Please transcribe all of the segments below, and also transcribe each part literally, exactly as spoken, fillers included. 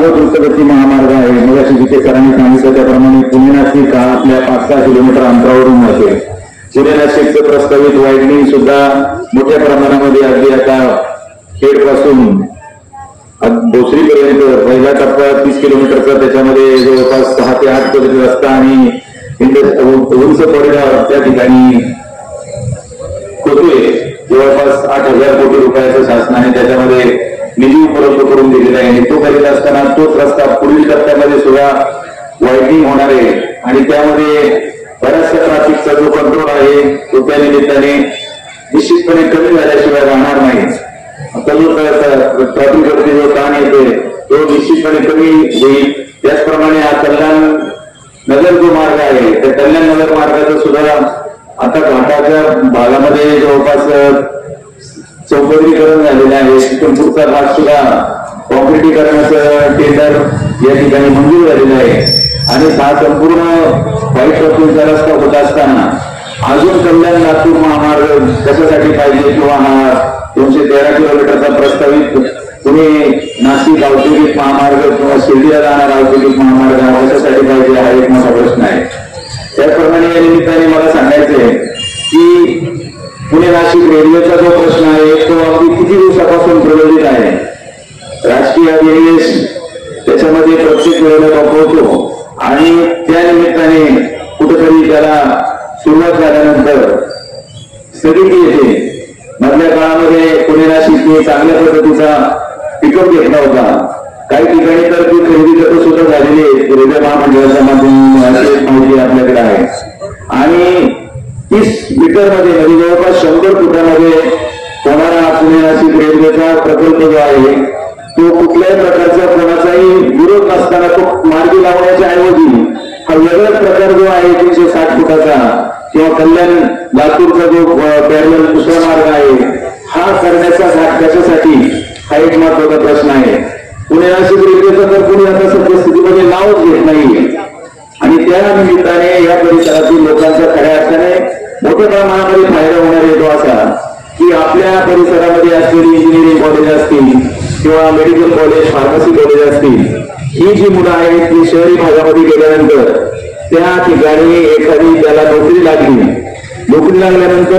जो द्रुतगती महामार्ग आहे मगाशी जिथे सरांनी सांगितलं त्याप्रमाणे पुणे नाशिक हा आपल्या पाच सहा किलोमीटर अंतरावरून जाते। पुणे नाशिकचं प्रस्तावित वायडनिंग सुद्धा मोठ्या प्रमाणामध्ये अगदी आता खेड पासून भोसरीपर्यंत पहिला टप्पा तीस किलोमीटरचा, त्याच्यामध्ये जवळपास सहा ते आठ किलोमीटर रस्ता आणि उंच कॉरिडॉर त्या ठिकाणी होतोय। जवळपास आठ हजार कोटी रुपयाचं शासनाने त्याच्यामध्ये निधी उपलब्ध करून दिलेला आहे। तो करीत असताना तोच रस्ता पुढील टप्प्यामध्ये सुद्धा वायडनिंग होणार आहे आणि त्यामध्ये बऱ्याचशा ट्रॅफिकचा जो कंट्रोल आहे तो त्या निमित्ताने निश्चितपणे कमी झाल्याशिवाय राहणार नाही। ट्रॅफिकवरती जो ताण येतोय तो निश्चितपणे कमी होईल। त्याचप्रमाणे हा कल्याण नगर जो मार्ग आहे त्या कल्याण नगर मार्गाचा सुद्धा आता घाटाच्या भागामध्ये जवळपास चौपदरीकरण झालेलं आहे। तिथून पुढचा भाग सुद्धा कॉन्क्रिटीकरणाचं टेंडर या ठिकाणी मंजूर झालेलं आहे आणि हा संपूर्ण व्हाईट रस्त्याचा रस्ता होत असताना अजून कल्याण लातूर महामार्ग कशासाठी पाहिजे किंवा हा दोनशे तेरा किलोमीटरचा प्रस्तावित पुणे नाशिक औद्योगिक महामार्ग किंवा शिर्डीला जाणारा औद्योगिक महामार्ग कशासाठी पाहिजे हा एक मोठा प्रश्न आहे। त्याचप्रमाणे या निमित्ताने मला सांगायचंय की पुणे नाशिक रेल्वेचा जो प्रश्न आहे तो अगदी किती दिवसापासून प्रलंबित आहे। राजकीय अभिनिवेश त्याच्यामध्ये प्रत्येक वेळेला दाखवतो आणि त्या निमित्ताने कुठेतरी त्याला सुरुवात झाल्यानंतर स्थगिती येते। मधल्या काळामध्ये पुणे नाशिकने चांगल्या पद्धतीचा पिकअप घेतला होता। काही ठिकाणी तर ती खरेदी खतं सुद्धा झालेली रेल्वे महामंडळाच्या माध्यमातून माहिती आपल्याकडे आहे आणि तीस मीटर मध्ये म्हणजे जवळपास शंभर फुटामध्ये होणारा पुणे नाशिक रेल्वेचा प्रकल्प जो आहे तो कुठल्याही प्रकारचा कोणाचाही विरोध नसताना तो मार्गी लावण्याच्या ऐवजी हा वेगळाच प्रकार जो आहे तीनशे साठ फुटाचा किंवा कल्याण लातूरचा जो पॅरलल दुसरा मार्ग आहे हा करण्याचा घाट कशासाठी हा एक महत्वाचा प्रश्न आहे। पुणे नाशिक रेल्वेचं तर पुणे आता सद्यस्थितीमध्ये नावच घेत नाही आणि त्या निमित्ताने या परिसरातील लोकांचा खऱ्या अर्थाने मोठ्या प्रमाणामध्ये फायदा होणार येतो असा की आपल्या परिसरामध्ये असलेली इंजिनिअरिंग कॉलेज असतील किंवा मेडिकल कॉलेज फार्मसी कॉलेज असतील ही जी मुलं आहेत ती शहरी भागामध्ये गेल्यानंतर त्या ठिकाणी एखादी त्याला नोकरी लागली, नोकरी लागल्यानंतर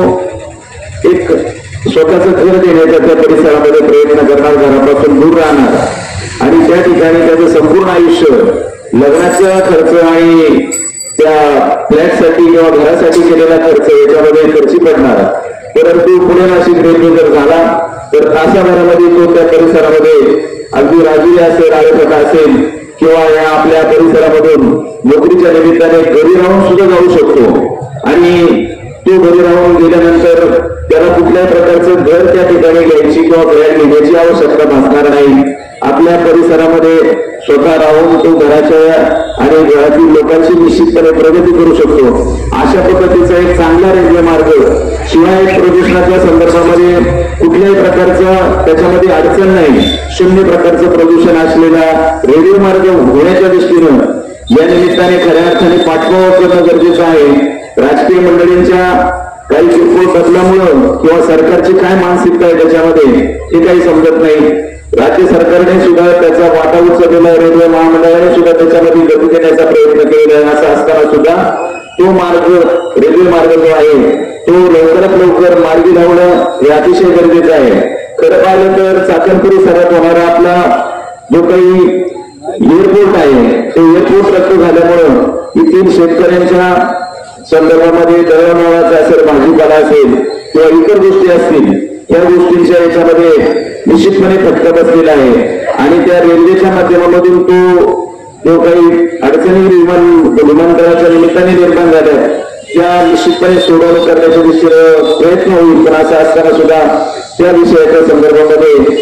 तो एक स्वतःचं घर देण्याचा त्या परिसरामध्ये प्रयत्न करणार, घरापासून दूर राहणार आणि त्या ठिकाणी त्याचं संपूर्ण आयुष्य लग्नाचा खर्च आणि त्या फ्लॅटसाठी किंवा घरासाठी केलेला खर्च याच्यामध्ये खर्ची पडणार। परंतु पुणे नाशिक रेल्वे जर झाला तर तासाभरामध्ये तो त्या परिसरामध्ये अगदी राजुरी असेल, आळेफाटा असेल किंवा या आपल्या परिसरामधून नोकरीच्या निमित्ताने घरी राहून सुद्धा जाऊ शकतो आणि तो घरी राहून गेल्यानंतर त्याला कुठल्याही प्रकारचं घर त्या ठिकाणी घ्यायची किंवा फ्लॅट घेण्याची आवश्यकता भासणार नाही। आपल्या परिसरामध्ये स्वतः राहून तो घराच्या आणि घरातील लोकांची निश्चितपणे प्रगती करू शकतो। अशा पद्धतीचा एक चांगला रेल्वे मार्ग शिवाय प्रदूषणाच्या संदर्भामध्ये कुठल्याही प्रकारचा त्याच्यामध्ये अडचण नाही, शून्य प्रकारचं प्रदूषण असलेला रेल्वे मार्ग होण्याच्या दृष्टीनं या निमित्ताने खऱ्या अर्थाने पाठपुरावा करणं गरजेचं आहे। राजकीय मंडळींच्या काही किरकोळ बदलामुळं किंवा सरकारची काय मानसिकता आहे त्याच्यामध्ये हे काही समजत नाही। राज्य सरकारने सुद्धा त्याचा वाटा उचललेला, रेल्वे महामंडळाने सुद्धा त्याच्यामध्ये गती देण्याचा प्रयत्न केलेला आहे। असं असताना सुद्धा तो मार्ग रेल्वे मार्ग जो आहे तो लवकरात लवकर मार्गी लावणं हे अतिशय गरजेचं आहे। खरं पाहिलं तर चाकण परिसरात होणारा आपला जो काही एअरपोर्ट आहे तो एअरपोर्ट रद्द झाल्यामुळं येथील शेतकऱ्यांच्या संदर्भामध्ये दळणवळणाचा असेल, भाजीपाला असेल किंवा इतर गोष्टी असतील या गोष्टींच्या याच्यामध्ये निश्चितपणे फटका बसलेला आहे आणि त्या रेल्वेच्या माध्यमामधून तो जो काही अडचणी विमान विमानतळाच्या निमित्ताने निर्माण झाल्या त्या निश्चितपणे सोडवणूक करण्याच्या दृष्टीनं प्रयत्न होईल। पण असं असताना सुद्धा त्या विषयाच्या संदर्भामध्ये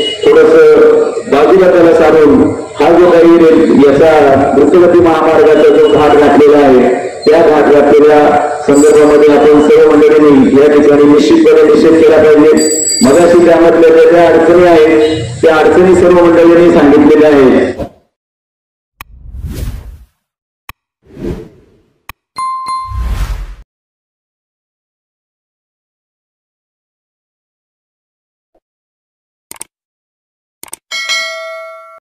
थोडस बाजूला त्याला सारून हा जो काही याचा द्रुतगती महामार्गाचा जो घाट घातलेला आहे त्या घाट घातलेल्या संदर्भामध्ये आपण सर्व मंडळींनी या ठिकाणी निश्चितपणे निषेध केला पाहिजे। मगाशी त्यामधल्या ज्या अडचणी आहेत त्या अडचणी सर्व मंडळींनी सांगितलेल्या आहेत।